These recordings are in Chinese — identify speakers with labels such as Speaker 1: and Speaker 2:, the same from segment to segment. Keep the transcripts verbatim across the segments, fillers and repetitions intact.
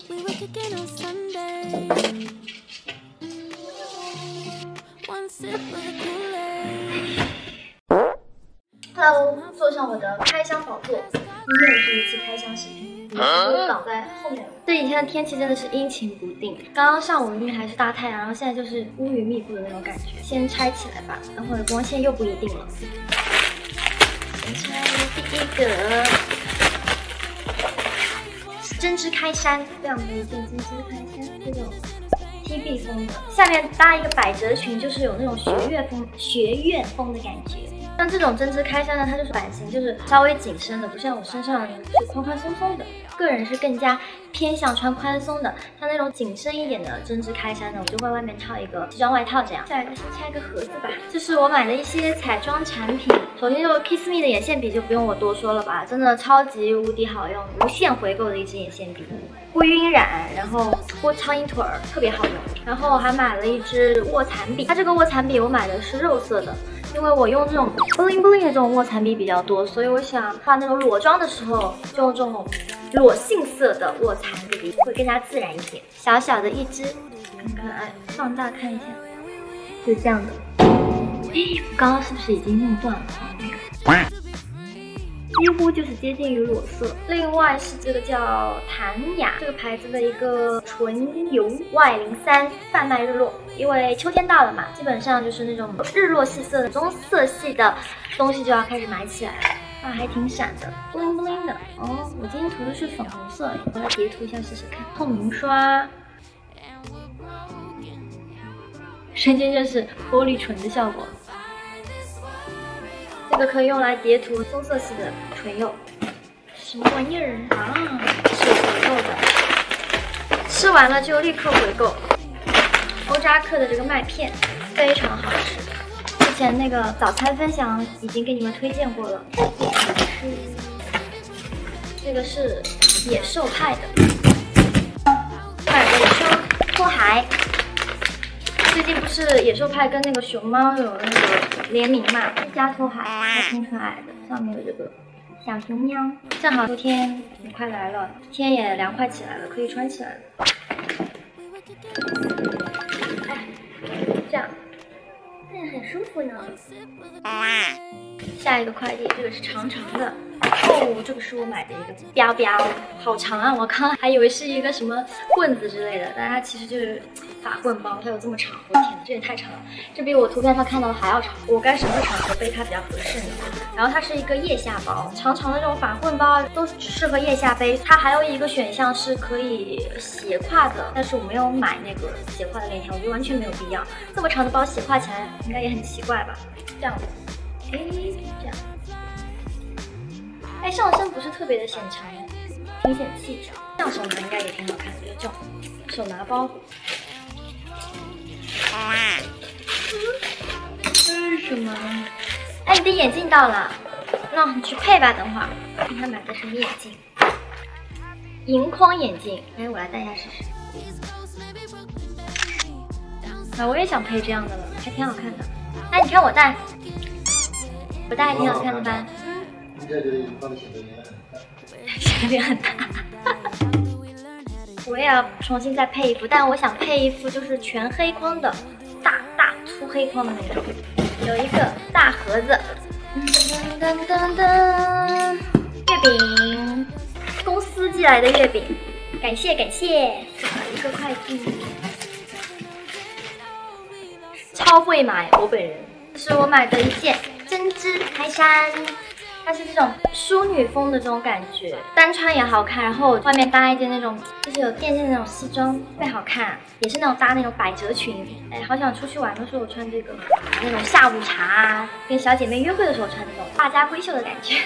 Speaker 1: Hello， 坐上我的开箱宝座。今天也是一期开箱视频，我都挡在后面了。这几天的天气真的是阴晴不定，刚刚上午明明还是大太阳，然后现在就是乌云密布的那种感觉。先拆起来吧，等会儿光线又不一定了。先拆第一个，是针织开衫，非常的一件针织开衫，这种 T B 风的，下面搭一个百褶裙，就是有那种学院风、学院风的感觉。像这种针织开衫呢，它就是版型就是稍微紧身的，不像我身上是宽宽松松的。个人是更加偏向穿宽松的，像那种紧身一点的针织开衫呢，我就会外面套一个西装外套这样。下来就先拆个盒子吧，这是我买的一些彩妆产品。首先就是 Kiss Me 的眼线笔，就不用我多说了吧，真的超级无敌好用，无限回购的一支眼线笔，不晕染，然后不苍蝇腿儿，特别好用。然后我还买了一支卧蚕笔，它这个卧蚕笔我买的是肉色的。 因为我用这种 bling bling 的这种卧蚕笔比较多，所以我想画那种裸妆的时候，就用这种裸杏色的卧蚕笔会更加自然一点。小小的一支，很可爱，放大看一下，就是这样的。哎，我刚刚是不是已经弄断了？几乎就是接近于裸色。另外是这个叫谭雅这个牌子的一个唇油 Y 零三贩卖日落，因为秋天到了嘛，基本上就是那种日落系色的棕色系的东西就要开始买起来了。啊，还挺闪的 ，bling bling 的。哦，我今天涂的是粉红色，我来叠涂一下试试看。透明刷，瞬间就是玻璃唇的效果。 这个可以用来叠涂棕色系的唇釉，什么玩意儿啊？是回购的，吃完了就立刻回购。欧扎克的这个麦片非常好吃，之前那个早餐分享已经给你们推荐过了。这个是野兽派的，买了一双拖鞋。 最近不是野兽派跟那个熊猫有那个联名嘛，一家拖鞋还挺可爱的，上面有这个小熊喵。正好秋天也快来了，天也凉快起来了，可以穿起来了。哎，这样，哎，很舒服呢。下一个快递，这个是长长的。 哦，这个是我买的一个标标，好长啊！我刚还以为是一个什么棍子之类的，但它其实就是法棍包，它有这么长，我的天哪，这也太长了！这比我图片上看到的还要长，我该什么场合背它比较合适呢？然后它是一个腋下包，长长的这种法棍包都只适合腋下背。它还有一个选项是可以斜挎的，但是我没有买那个斜挎的链条，我觉得完全没有必要。这么长的包斜挎起来应该也很奇怪吧？这样，哎，这样。 哎，上身不是特别的显长，挺显气质。这样手拿应该也挺好看的，就这种手拿包。这是什么？哎，你的眼镜到了，那你去配吧。等会儿，看他买的什么眼镜？银框眼镜。哎，我来戴一下试试。啊，我也想配这样的了，还挺好看的。哎，你看我戴，我戴还挺好看的吧？
Speaker 2: 这个荧光显得脸很大，
Speaker 1: 显得脸很大。我也要重新再配一副，但我想配一副就是全黑框的，大大粗黑框的那种。有一个大盒子，噔噔噔噔，月饼，公司寄来的月饼，感谢感谢，送了一个快递，超会买，我本人。这是我买的一件针织开衫。 它是这种淑女风的这种感觉，单穿也好看，然后外面搭一件那种就是有垫肩的那种西装，特别好看，也是那种搭那种百褶裙。哎，好想出去玩的时候穿这个，那种下午茶啊，跟小姐妹约会的时候穿这种大家闺秀的感觉。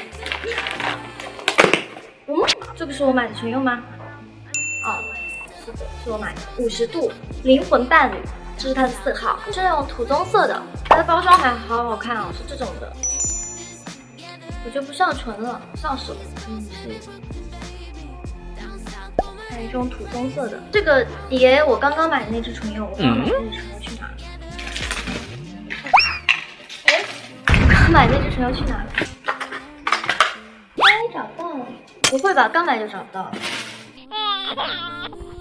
Speaker 1: 嗯，这个是我买的唇釉吗？哦，是的，是我买的，五十度灵魂伴侣，这是它的色号，是那种土棕色的，它的包装还好好看哦，是这种的。 我就不上唇了，上手。嗯，是。还有一种土棕色的，这个叠我刚刚买的那支唇釉，我刚刚买的那支唇釉去哪了？哎，我刚买的那支唇釉去哪了？哎，找到了。不会吧，刚买就找不到了。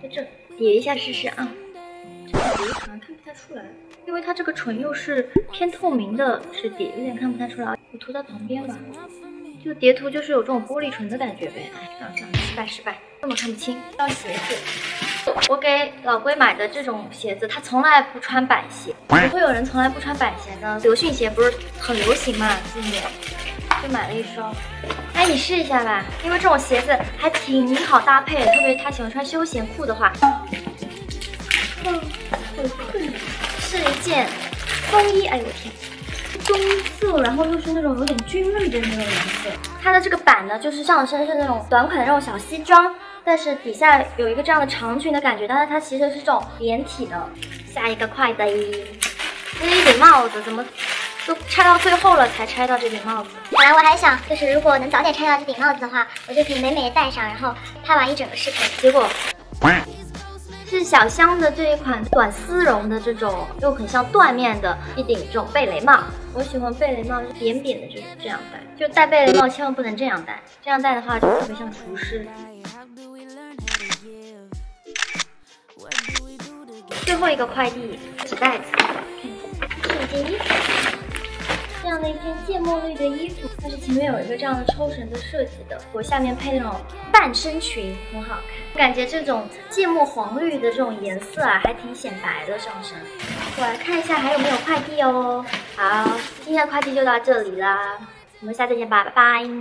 Speaker 1: 在这叠一下试试啊。这个叠好像看不太出来，因为它这个唇又是偏透明的，是叠有点看不太出来。我涂在旁边吧，就叠涂就是有这种玻璃唇的感觉呗。哎，算了算了，失败失败，根本看不清。这双鞋子，我给老龟买的这种鞋子，他从来不穿板鞋。不会有人从来不穿板鞋呢？流训鞋不是很流行嘛，今年就买了一双。哎，你试一下吧，因为这种鞋子还挺好搭配的，特别他喜欢穿休闲裤的话。嗯，是一件风衣，哎呦我天，棕色，然后又是那种有点军绿的那种颜色。它的这个版呢，就是上身是那种短款的那种小西装，但是底下有一个这样的长裙的感觉，但是它其实是这种连体的。下一个快的，这是一顶帽子，怎么都拆到最后了才拆到这顶帽子。
Speaker 3: 本来我还想，就是如果能早点拆到这顶帽子的话，我就可以美美的戴上，然后拍完一整个视频。
Speaker 1: 结果是小香的这一款短丝绒的这种，又很像缎面的一顶这种贝雷帽。我喜欢贝雷帽，是扁扁的这种这样戴，就戴贝雷帽千万不能这样戴，这样戴的话就特别像厨师。最后一个快递，纸袋子，是一件衣服，这样的一件芥末绿的衣服，它是前面有一个这样的抽绳的设计的，我下面配那种半身裙，很好看。感觉这种芥末黄绿的这种颜色啊，还挺显白的上身。我来看一下还有没有快递哦。好，今天的快递就到这里啦，我们下次见吧，拜拜。